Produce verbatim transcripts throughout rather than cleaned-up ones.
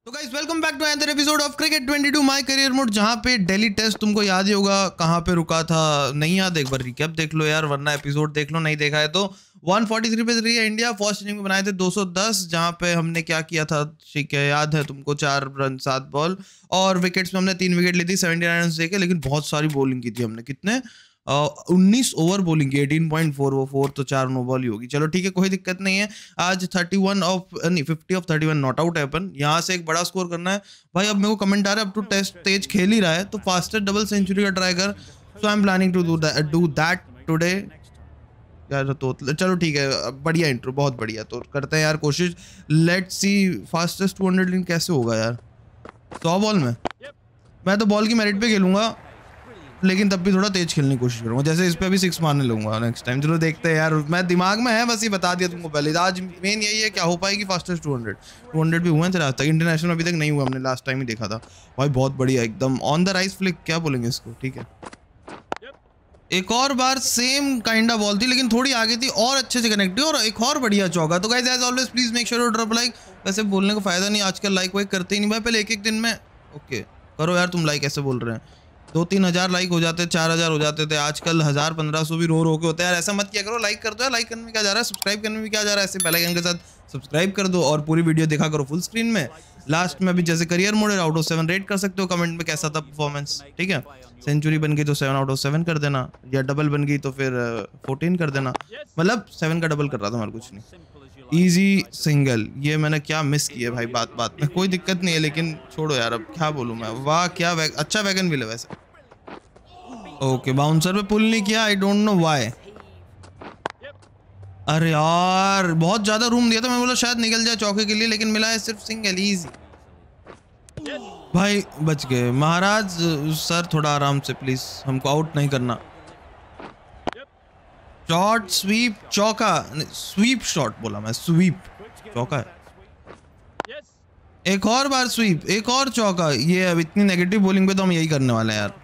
तो guys welcome back to another episode of cricket twenty two my career mode, जहां पे Delhi test तुमको याद ही होगा कहां पे रुका था। नहीं याद, एक बार रिकैप देख लो यार, वरना एपिसोड देख लो, नहीं देखा है तो। वन फोर्टी थ्री पे रही है इंडिया, फर्स्ट इनिंग में बनाए थे दो सौ दस, जहां पे हमने क्या किया था ठीक है, याद है तुमको, चार रन सात बॉल और विकेट्स में हमने तीन विकेट ली थी सेवेंटी नाइन रन देके, लेकिन बहुत सारी बॉलिंग की थी हमने। कितने उन्नीस ओवर बॉलिंग की, एटीन पॉइंट फोर वो फोर तो चार नो बॉल ही होगी। चलो ठीक है, कोई दिक्कत नहीं है। आज थर्टी वन ऑफ नहीं fifty off thirty one not out है अपन, यहाँ से एक बड़ा स्कोर करना है भाई। अब मेरे को कमेंट आ रहा है अब टू टेस्ट तेज खेल ही रहा है तो फास्टेस्ट डबल सेंचुरी का ट्राई कर। So I am planning to do that do that today यार। तो चलो ठीक है, बढ़िया इंट्रो, बहुत बढ़िया। तो करते हैं यार कोशिश, let's see fastest two hundred in कैसे होगा यार। सौ बॉल में मैं तो बॉल की मेरिट पे खेलूंगा, लेकिन तब भी थोड़ा तेज खेलने की कोशिश करूंगा। जैसे इस पे भी सिक्स मारने लूंगा नेक्स्ट टाइम। चलो देखते हैं यार, मैं दिमाग में है बस, ये बता दिया तुमको पहले। आज मेन यही है क्या हो पाएगी fastest two hundred. Two hundred भी हुए थे आज तक, इंटरनेशनल अभी तक नहीं हुआ, हमने लास्ट टाइम ही देखा था भाई। बहुत बढ़िया एकदम ऑन द राइस फ्लिक, क्या बोलेंगे इसको, ठीक है। एक और बार सेम काइंड ऑफ बॉल थी, लेकिन थोड़ी आगे थी और अच्छे से कनेक्ट हुई, और एक और बढ़िया चौका। तो guys as always please make sure to drop like. वैसे बोलने का फायदा नहीं, आजकल लाइक वाइक करते ही नहीं भाई, पहले एक एक दिन में ओके करो यार। तुम लाइक ऐसे बोल रहे हैं, दो तीन हजार लाइक हो जाते, चार हजार हो जाते थे, आजकल हजार पंद्रह सौ भी रो रो के होते हैं यार। ऐसा मत किया करो, लाइक कर दो यार, लाइक करने में क्या जा रहा है, सब्सक्राइब करने में क्या जा रहा है। ऐसे बेल आइकन के साथ सब्सक्राइब कर दो और पूरी वीडियो देखा करो फुल स्क्रीन में। लास्ट में भी जैसे career mode out of seven rate कर सकते हो कमेंट में कैसा था परफॉर्मेंस, ठीक है। सेंचुरी बन गई तो सेवन आउट ऑफ सेवन कर देना, या डबल बन गई तो फिर फोर्टीन कर देना, मतलब सेवन का डबल कर रहा था हमारा, कुछ नहीं। इजी सिंगल, ये मैंने क्या मिस किया भाई बात बात में। कोई दिक्कत नहीं है, लेकिन छोड़ो यार, अब क्या बोलूँ मैं। वाह क्या वैग, अच्छा वैगन भी है वैसे। ओके बाउंसर पे पुल नहीं किया, आई डोंट नो व्हाई। अरे यार बहुत ज्यादा रूम दिया था, मैं बोला शायद निकल जाए चौके के लिए, लेकिन मिला है सिर्फ सिंगल। इजी भाई, बच गए महाराज। सर थोड़ा आराम से प्लीज, हमको आउट नहीं करना। शॉट स्वीप चौका, स्वीप शॉट बोला मैं, स्वीप चौका है। एक और बार स्वीप, एक और चौका। ये अब इतनी नेगेटिव बॉलिंग पे तो हम यही करने वाले हैं यार।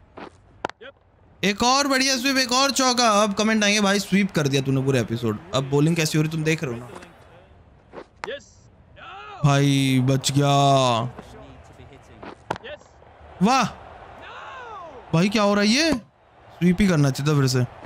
एक और बढ़िया स्वीप, एक और चौका। अब कमेंट आएंगे भाई स्वीप कर दिया तूने पूरे एपिसोड। अब बॉलिंग कैसी हो रही तुम देख रहे हो ना भाई, बच गया। वाह भाई क्या हो रहा है, ये स्वीप ही करना चाहिए था फिर से।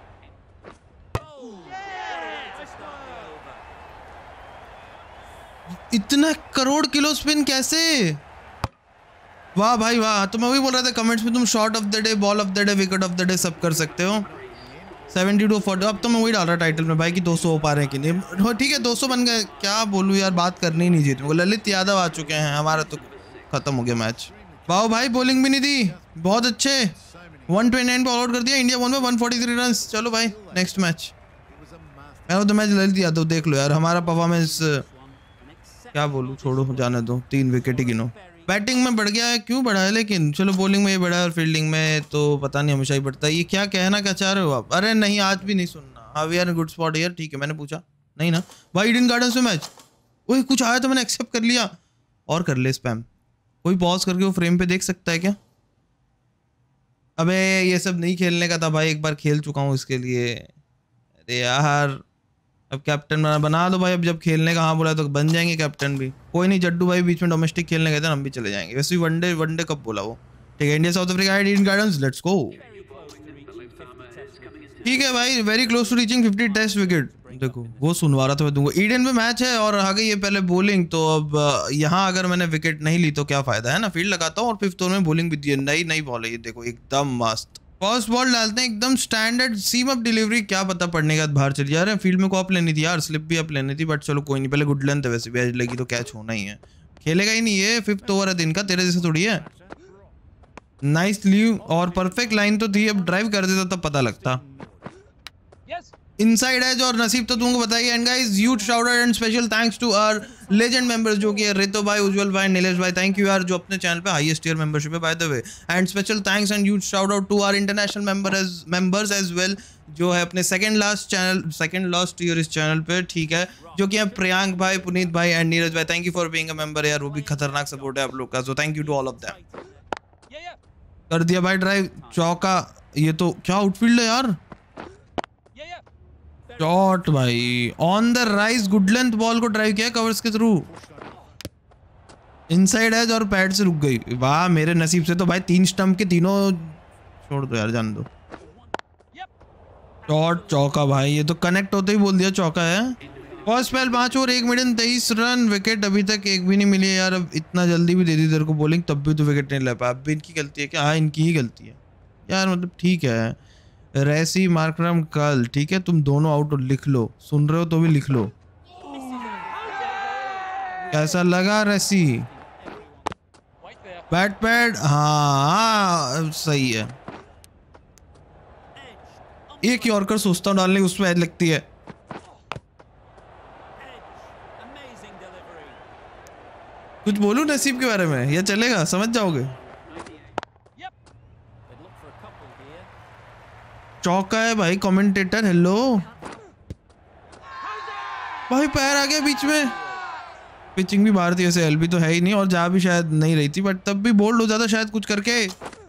इतना करोड़ किलो स्पिन कैसे, वाह भाई वाह। तो मैं वही बोल रहा था कमेंट्स में, तुम shot of the day, ball of the day, wicket of the day सब कर सकते हो। सेवेंटी टू फोर्टी, अब तो मैं वही डाल रहा टाइटल में भाई कि दो सौ हो पा रहे हैं कि नहीं। ठीक है दो सौ बन गए, क्या बोलूँ यार, बात करनी ही नहीं चाहिए तुमको। ललित यादव आ चुके हैं, हमारा तो खत्म हो गया मैच। वाह भाई बॉलिंग भी नहीं दी, बहुत अच्छे। वन ट्वेंटी नाइन पे ऑल आउट कर दिया इंडिया, वन में वन फोर्टी थ्री रन। चलो भाई नेक्स्ट मैच, मैं तो मैच ललित यादव देख लो यार। हमारा परफॉर्मेंस क्या बोलूँ, छोड़ो जाने दो, तीन विकेट ही गिनो। बैटिंग में बढ़ गया है, क्यों बढ़ा है, लेकिन चलो बॉलिंग में ये बढ़ा है और फील्डिंग में तो पता नहीं हमेशा ही बढ़ता है। ये क्या कहना क्या चाह रहे हो आप? अरे नहीं आज भी नहीं सुनना। हाँ we are in good spot यार, ठीक है मैंने पूछा नहीं ना भाई। ईडन गार्डन्स में मैच, वही कुछ आया तो मैंने एक्सेप्ट कर लिया। और कर ले स्पैम, कोई पॉज करके वो फ्रेम पे देख सकता है क्या? अबे ये सब नहीं खेलने का था भाई, एक बार खेल चुका हूँ इसके लिए। अरे यार अब कैप्टन बना बना दो भाई। अब जब खेलने का हाँ बोला तो बन जाएंगे कैप्टन भी। कोई नहीं, जड्डू भाई बीच में डोमेस्टिक खेलने गए थे, हम भी चले जाएंगे। वैसे भी वनडे वनडे कब बोला वो, ठीक है। India South Africa Eden Gardens, let's go. ठीक है भाई, very close to reaching fifty test wicket. देखो वो सुनवा रहा था मैं तुमको, ईडन में मैच है और आ गई है पहले बॉलिंग। तो अब यहाँ अगर मैंने विकेट नहीं ली तो क्या फायदा है ना, फील्ड लगाता हूँ और फिफ्थ ओवर में बॉलिंग भी दी है। नई नई बॉल है ये, देखो एकदम मस्त। फर्स्ट बॉल डालते हैं एकदम स्टैंडर्ड सीम अप डिलीवरी, क्या पता पड़ने के बाद बाहर चली जा रहे हैं। फील्ड में को अप लेनी थी यार, स्लिप भी अप लेनी थी, बट चलो कोई नहीं। पहले गुड लेंथ है, वैसे भी एज लगी तो कैच होना ही है। खेलेगा ही नहीं ये, फिफ्थ ओवर है दिन का, तेरे जैसे थोड़ी है। नाइस लीव और परफेक्ट लाइन तो थी, अब ड्राइव कर देता तब पता लगता। इनसाइड एज और नसीब तो तुमको बताइए। And guys huge shout out and special thanks to our legend members, जो कि रितो भाई, उज्जवल भाई, नीलेश भाई। थैंक यू यार, जो अपने चैनल पे हाईएस्ट टियर मेंबरशिप है by the way. And special thanks and huge shout out to our international member as members as well, जो है अपने second last channel, second last year इस चैनल पे, ठीक है। जो कि है प्रियांक भाई, पुनीत भाई एंड नीरज भाई। Thank you for being a member यार, वो भी खतरनाक सपोर्ट है आप लोग का। So thank you to all of them. कर दिया भाई ड्राइव, चौका। ये तो क्या आउटफील्ड है यार, शॉट भाई on the rise, good length ball को ड्राइव किया कवर्स के थ्रू। इनसाइड एज और पैड से रुक गई। वाह मेरे नसीब से तो भाई तीन स्टंप के तीनों छोड़ दो यार, जान दो। शॉट चौका भाई, ये तो कनेक्ट होते ही बोल दिया चौका है। फर्स्ट स्पेल पांच ओवर एक मिनट तेईस रन, विकेट अभी तक एक भी नहीं मिली है यार। अब इतना जल्दी भी दे दी तेरे को बॉलिंग, तब भी तो विकेट नहीं ले पाया। अब भी इनकी गलती है क्या? हाँ इनकी ही गलती है यार, मतलब ठीक है। रेसी मार्करम कल, ठीक है तुम दोनों आउट लिख लो, सुन रहे हो तो भी लिख लो। कैसा लगा रेसी? बैट पैड, हाँ हाँ सही है। एक यॉर्कर सोचता हूँ डालने, उसमें एज लगती है। कुछ बोलूं नसीब के बारे में या चलेगा, समझ जाओगे? चौका है भाई, कमेंटेटर हेलो भाई, पैर आ गया बीच में। पिचिंग भी बाहर थी वैसे, एलबी तो है ही नहीं और जा भी शायद नहीं रही थी, बट तब भी बोल्ड हो जाता शायद कुछ करके।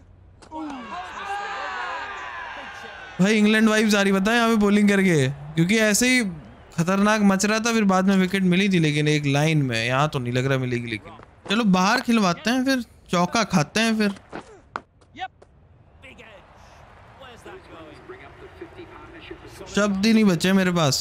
भाई इंग्लैंड वाइब्स आ रही पता है यहाँ पे बॉलिंग करके, क्योंकि ऐसे ही खतरनाक मच रहा था, फिर बाद में विकेट मिली थी लेकिन एक लाइन में। यहाँ तो नहीं लग रहा मिलेगी, लेकिन चलो बाहर खिलवाते हैं फिर, चौका खाते हैं फिर। शब्द ही नहीं बचे मेरे पास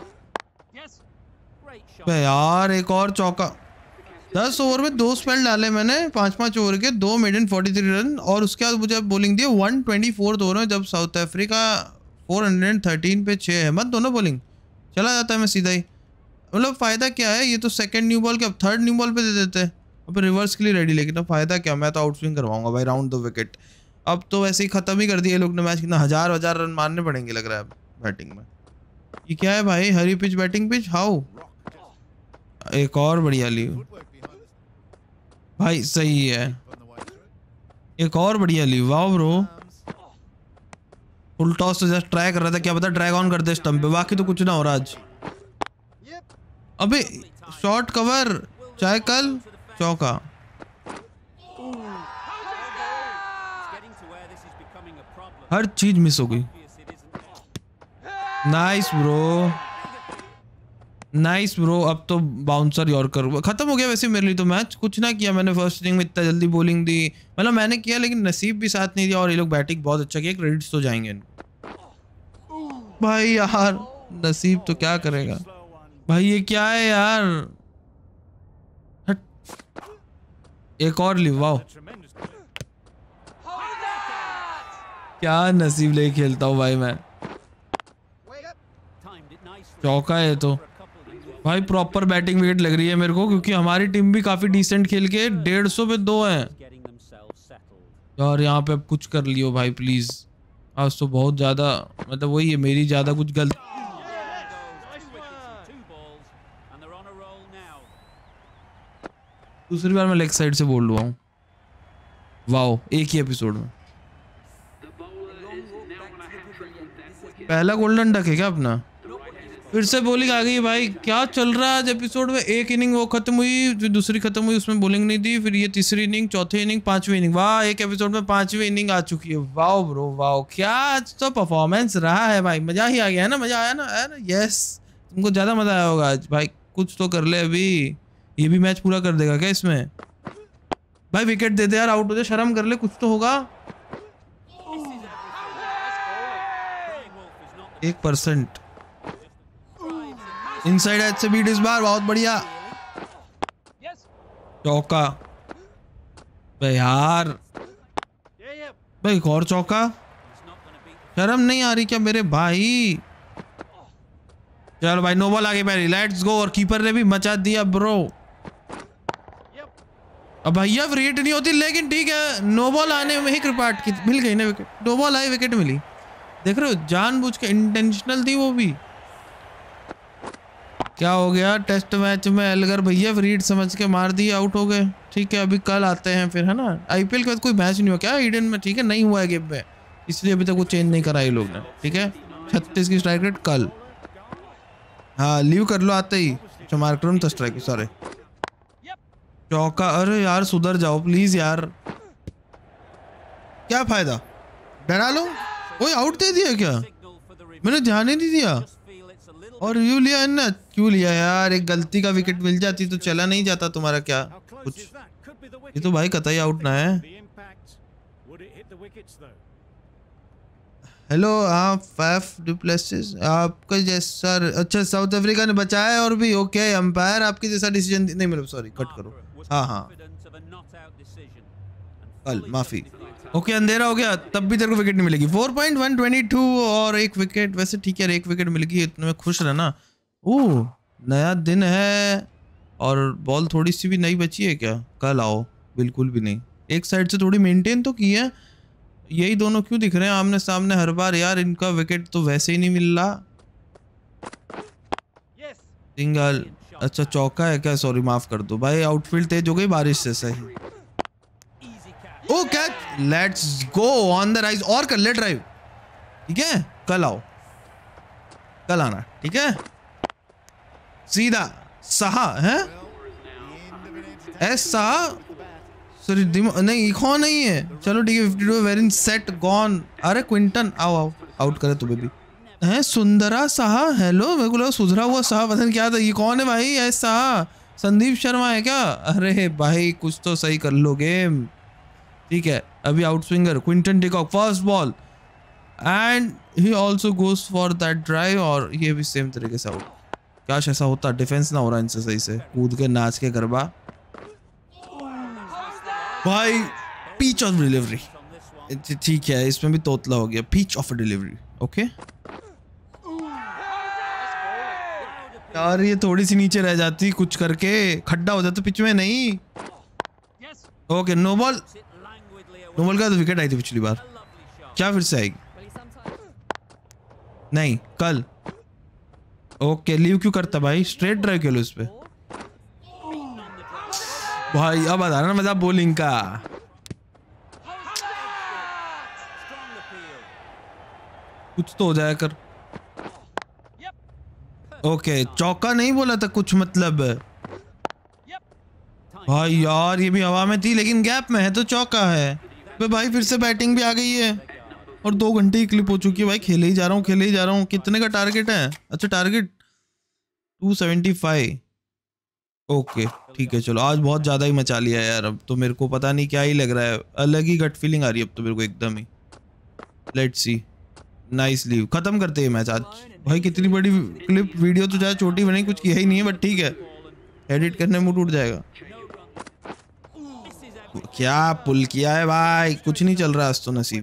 यार। एक और चौका। दस ओवर में दो स्पेल डाले मैंने, पांच पांच ओवर के, दो मेडन फोर्टी थ्री रन, और उसके बाद मुझे बॉलिंग दी वन ट्वेंटी फोर ओवर में, जब South Africa four hundred thirteen पे छः है। मत दोनों बॉलिंग चला जाता है मैं सीधा ही। मतलब फ़ायदा क्या है, ये तो सेकंड न्यू बॉल के अब थर्ड न्यू बॉल पे दे देते हैं, अब रिवर्स के लिए रेडी। लेकिन अब फ़ायदा क्या, मैं तो आउट स्विंग करवाऊंगा भाई, राउंड दो विकेट। अब तो वैसे ही ख़त्म ही कर दिया लोग ने मैच, कितना हजार हजार रन मारने पड़ेंगे लग रहा है बैटिंग में। ये क्या है भाई, हरी पिच बैटिंग पिच, हाउ। एक और बढ़िया ली भाई, सही है। एक और बढ़िया ली, वाह ब्रो। फुल टॉस तो जस्ट ट्राई कर रहा था, क्या पता ड्रैग ऑन कर दे स्टंप पे, बाकी तो कुछ ना हो रहा आज। अबे शॉर्ट कवर, चाहे कल चौका। हर चीज मिस हो गई। Nice bro, nice bro. अब तो बाउंसर यॉर्कर खत्म हो गया वैसे मेरे लिए तो मैच। कुछ ना किया मैंने फर्स्ट इनिंग में, इतना जल्दी बॉलिंग दी, मतलब मैंने किया लेकिन नसीब भी साथ नहीं दिया, और ये लोग बैटिंग बहुत अच्छा किया, क्रेडिट्स तो जाएंगे इनको। भाई यार नसीब तो क्या करेगा भाई, ये क्या है यार। हट। एक और ली, वाओ क्या नसीब ले खेलता हूँ भाई मैं। चौका है तो भाई, प्रॉपर बैटिंग विकेट लग रही है मेरे को, क्योंकि हमारी टीम भी काफी डिसेंट खेल के डेढ़ सौ पे दो हैं यार। यहाँ पे अब कुछ कर लियो भाई प्लीज, आज तो बहुत ज्यादा, मतलब वही है मेरी ज्यादा कुछ गलती। दूसरी बार मैं लेग साइड से बोल रहा हूँ, वाओ एक ही एपिसोड में। पहला गोल्डन डक है क्या अपना? फिर से बॉलिंग आ गई भाई, क्या चल रहा है आज एपिसोड में। एक इनिंग वो खत्म हुई, जो दूसरी खत्म हुई उसमें बॉलिंग नहीं दी, फिर ये तीसरी इनिंग, चौथी इनिंग, पांचवी इनिंग। वाह एक एपिसोड में पांचवी इनिंग आ चुकी है। वाओ ब्रो वाओ, क्या आज तो परफॉर्मेंस रहा है भाई, मजा ही आ गया है ना, मजा आया ना, है ना? यस तुमको ज्यादा मजा आया होगा आज भाई। कुछ तो कर ले अभी, ये भी मैच पूरा कर देगा क्या इसमें? भाई विकेट दे दे यार, आउट हो जाए, शर्म कर ले, कुछ तो होगा। एक परसेंट इनसाइड एज से बीट इस बार, बहुत बढ़िया चौका भाई यार। भाई एक और चौका, शर्म नहीं आ रही क्या मेरे भाई? चलो भाई नो बॉल आ गई पहले, लेट्स गो। और कीपर ने भी मचा दिया ब्रो। अब भैया रेट नहीं होती, लेकिन ठीक है नो बॉल आने में ही क्रिपाट की मिल गई ना विकेट। नो बॉल आई विकेट मिली, देख रहे हो, जानबूझ के इंटेंशनल थी वो भी। क्या हो गया टेस्ट मैच में एलगर भैया रीड समझ के मार दिए, आउट हो गए। ठीक है अभी कल आते हैं फिर, है ना? आईपीएल के बाद कोई मैच नहीं हुआ क्या ईडन में? ठीक है नहीं हुआ है गेम में, इसलिए अभी तक वो चेंज नहीं करा ये लोग ने। ठीक है छत्तीस की स्ट्राइक रेट कल, हाँ लीव कर लो आते ही। अच्छा मार्करम तो स्ट्राइक, सॉरी चौका। अरे यार सुधर जाओ प्लीज यार, क्या फायदा, डरा लो। ओए आउट दे दिया क्या? मैंने ध्यान ही नहीं दिया। और रिव्यू लिया है ना, क्यों लिया यार? एक गलती का विकेट मिल जाती तो चला नहीं जाता तुम्हारा क्या कुछ। ये तो भाई कतई आउट ना है। हेलो आप फैफ डुप्लेसिस आपका जैसा, अच्छा साउथ अफ्रीका ने बचाया है और भी ओके, अंपायर आपकी जैसा डिसीजन नहीं, मतलब सॉरी कट करो, हाँ हाँ कल माफी। ओके अंधेरा हो गया तब भी तेरे को विकेट नहीं मिलेगी। Four point one two two और एक विकेट, वैसे ठीक है एक विकेट मिल गई, इतने में खुश रहना। ओह नया दिन है और बॉल थोड़ी सी भी नई बची है क्या? कल आओ, बिल्कुल भी नहीं। एक साइड से थोड़ी मेंटेन तो की है, यही दोनों क्यों दिख रहे हैं आमने सामने हर बार यार? इनका विकेट तो वैसे ही नहीं मिल रहा। सिंगल, अच्छा चौका है क्या? सॉरी माफ कर दो भाई, आउटफील्ड तेज हो गई बारिश से। सही, oh catch, let's go on the rise, और कर ले ड्राइव, ठीक है कल आओ, कल आना, ठीक है सीधा सहा है एस सहा, सॉरी नहीं इखो नहीं है, चलो ठीक है। Fifty two very set gone, अरे क्विंटन आओ आओ, आउट करे तुम्हें भी हैं। सुंदरा साहा, हेलो मेरे को लगा सुधरा हुआ साहा, पता नहीं क्या था। ये कौन है भाई? एस साहा, संदीप शर्मा है क्या? अरे भाई कुछ तो सही कर लो गेम, ठीक है। अभी out swinger Quinton de Kock, first ball and he also goes for that drive, और ये भी सेम तरीके से आउट। काश ऐसा होता, डिफेंस ना हो रहा इनसे सही से, कूद के नाच के गरबा भाई। पीच ऑफ डिलीवरी, ठीक है इसमें भी तोतला हो गया, पीच ऑफ डिलीवरी। ओके यार ये थोड़ी सी नीचे रह जाती, कुछ करके खड्डा हो जाता पिच में, नहीं okay. No ball, no ball का तो विकेट आई थी पिछली बार, क्या फिर से आएगी? नहीं कल। ओके लीव क्यों करता भाई, स्ट्रेट ड्राइव खेलो इस पे भाई। अब आ रहा ना मजा बॉलिंग का, कुछ तो हो जाया कर। ओके चौका नहीं बोला था कुछ, मतलब भाई यार ये भी हवा में थी लेकिन गैप में है तो चौका है। तो भाई फिर से बैटिंग भी आ गई है और दो घंटे की क्लिप हो चुकी है भाई। खेले ही जा रहा हूँ खेले ही जा रहा हूँ। कितने का टारगेट है? अच्छा target two seventy five. Okay ठीक है चलो, आज बहुत ज़्यादा ही मचा लिया यार। अब तो मेरे को पता नहीं क्या ही लग रहा है, अलग ही गट फीलिंग आ रही है अब तो मेरे को एकदम ही। लेट्स सी, नाइस लीव, खत्म करते हैं मैच आज। भाई कितनी बड़ी क्लिप, वीडियो तो चाहे छोटी बनी, कुछ किया ही नहीं है बट ठीक है, एडिट करने में मूड उठ जाएगा। क्या पुल किया है भाई, कुछ नहीं चल रहा आज तो नसीब।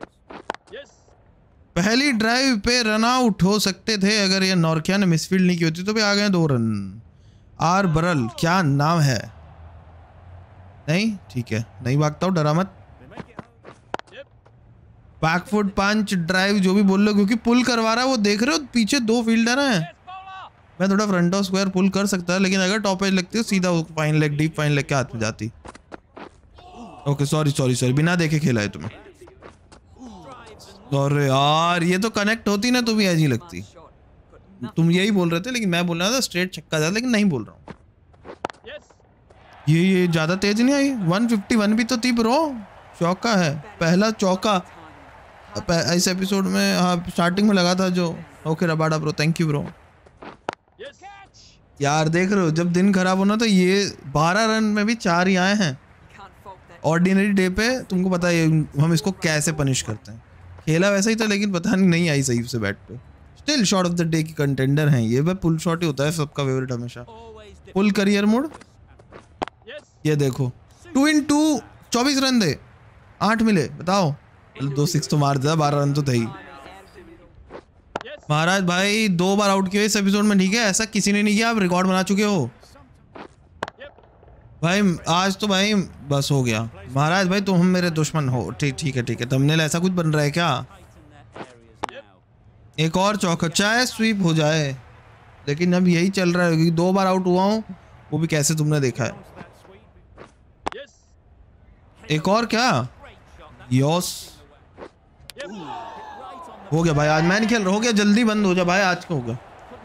पहली ड्राइव पे रन आउट हो सकते थे अगर ये नॉर्किया ने मिसफील्ड नहीं की होती, तो भी आ गए दो रन। आर बरल क्या नाम है? नहीं ठीक है, नहीं भागता हूँ, डरा मत। बैकफुट पंच ड्राइव जो भी बोल लो, क्योंकि पुल करवा रहा है वो, देख रहे हो पीछे दो फील्डर हैं। मैं थोड़ा फ्रंट ऑफ स्क्वायर पुल कर सकता है, लेकिन अगर टॉप एज लगती है सीधा fine leg, deep fine leg के हाथ में जाती। ओके सॉरी सॉरी सॉरी, बिना देखे खेला है तुम्हें। अरे यार ये तो कनेक्ट होती ना तो भी ऐसी लगती। तुम यही बोल रहे थे लेकिन मैं बोल रहा था स्ट्रेट छक्का था, लेकिन नहीं बोल रहा हूँ। ये ये ज्यादा तेज नहीं आई, वन फिफ्टी वन भी तो थी ब्रो। चौका है, पहला चौका इस एपिसोड में, हाँ स्टार्टिंग में लगा था जो। Okay Rabada bro, thank you bro. यार देख रहे हो जब दिन खराब होना तो ये बारह रन में भी चार ही आए हैं। ऑर्डिनरी डे पे तुमको पता है हम इसको कैसे पनिश करते हैं। खेला वैसा ही था लेकिन पता नहीं नहीं आई सही से बैट पे। Still shot of the day की कंटेंडर हैं ये। पुल शॉट ही होता है सबका फेवरेट हमेशा। पुल करियर मोड, ये देखो टू इन टू चौबीस रन दे, आठ मिले, बताओ। दो सिक्स तो मार दिया, बारह रन तो थे ही। महाराज भाई दो बार आउट किए इस एपिसोड में, ठीक है ऐसा किसी ने नहीं किया, आप रिकॉर्ड बना चुके हो भाई। आज तो भाई बस हो गया महाराज भाई, तुम हम मेरे दुश्मन हो। ठीक ठीक है ठीक है, थंबनेल ऐसा कुछ बन रहा है क्या? एक और चौका चाहे स्वीप हो जाए, लेकिन अब यही चल रहा है क्योंकि दो बार आउट हुआ हूँ, वो भी कैसे तुमने देखा है। एक और क्या? यस हो गया भाई, आज मैं नहीं खेल रहा। हो गया, जल्दी बंद हो जा भाई, आज का होगा।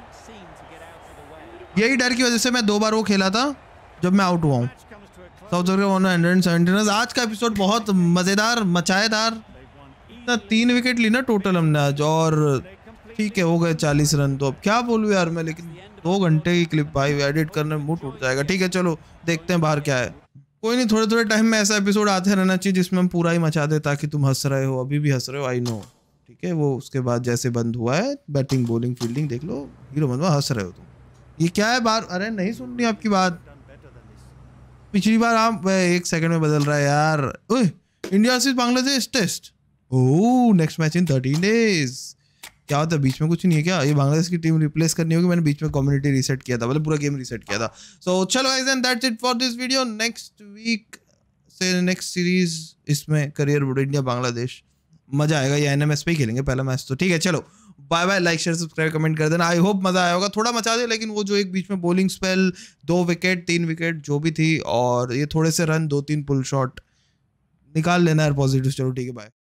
यही डर की वजह से मैं दो बार वो खेला था जब मैं आउट हुआ हूँ। South Africa one hundred seventy run. आज का एपिसोड बहुत मज़ेदार मचाएदार, ना तीन विकेट ली ना टोटल हमने आज, और ठीक है हो गए चालीस रन। तो अब क्या बोलूँ यार मैं, लेकिन दो घंटे की क्लिप भाई एडिट करने में मूड उठ जाएगा। ठीक है चलो देखते हैं बाहर क्या है। कोई नहीं, थोड़े थोड़े टाइम में ऐसा एपिसोड आते रहना चाहिए जिसमें हम पूरा ही मचा दे, ताकि तुम हंस रहे हो, अभी भी हंस रहे हो, आई नो, ठीक है। वो उसके बाद जैसे बंद हुआ है, बैटिंग बॉलिंग फील्डिंग देख लो, हीरो मतलब हंस रहे हो तुम। ये क्या है बार, अरे नहीं सुन रही आपकी बात, पिछली बार आप एक सेकंड में बदल रहा है यार। ओए, India versus Bangladesh test, oh next match in thirteen days. क्या होता है बीच में कुछ नहीं है क्या? ये बांग्लादेश की टीम रिप्लेस करनी होगी, मैंने बीच में कम्युनिटी रीसेट किया था, मतलब पूरा गेम रीसेट किया था। सो चलो guys, and that's it for this video. Next week से नेक्स्ट सीरीज इसमें करियर बोर्ड इंडिया बांग्लादेश, मजा आएगा। ये एनएमएस पे ही खेलेंगे पहला मैच तो, ठीक है। चलो bye bye, like share subscribe comment कर देना, आई होप मजा आया होगा। थोड़ा मचा दे, लेकिन वो जो एक बीच में बॉलिंग स्पेल, दो विकेट तीन विकेट जो भी थी, और ये थोड़े से रन, दो तीन पुल शॉट निकाल लेना यार पॉजिटिव। चलो ठीक है, बाय।